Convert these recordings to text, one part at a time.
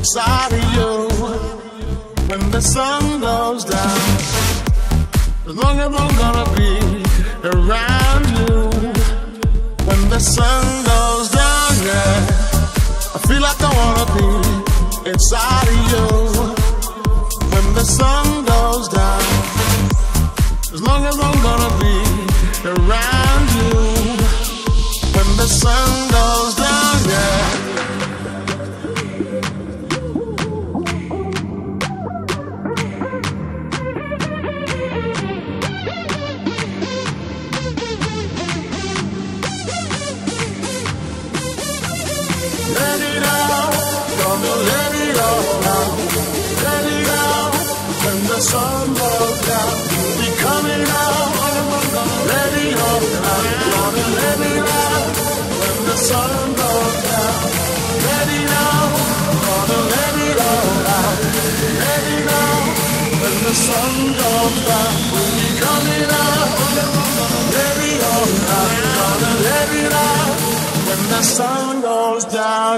inside of you. When the sun goes down, as long as I'm gonna be around you. When the sun goes down, yeah, I feel like I wanna be inside of you. When the sun goes down, as long as I'm gonna be around you. When the sun goes down, yeah. Let it out, gonna let it all out. Let it out, when the sun goes down. We coming out, let it all out. Gonna let it out, when the sun goes down. Let it out, gonna let it all out. Let it out, when the sun goes down. We coming out, let it all out. Gonna let it out, when the sun goes down.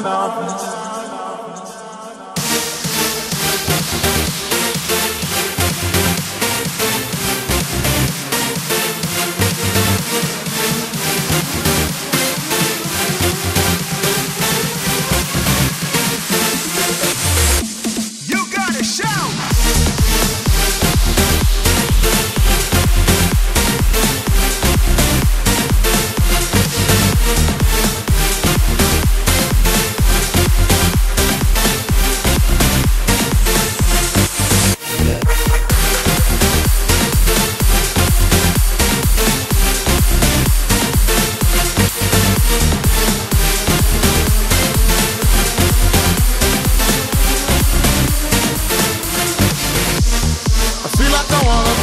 I wanna